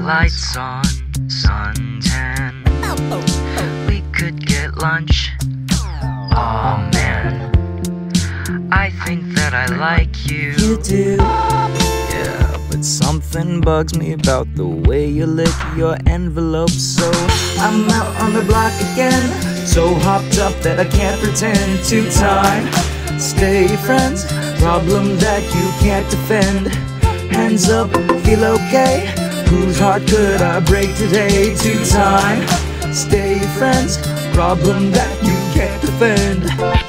Lights on, suntan. We could get lunch. Aw man, I think that I like you. You do. Yeah, but something bugs me about the way you lick your envelope. So I'm out on the block again, so hopped up that I can't pretend to time. Stay friends, problem that you can't defend. Hands up, feel okay? Whose heart could I break today? Two time. Stay friends, problem that you can't defend.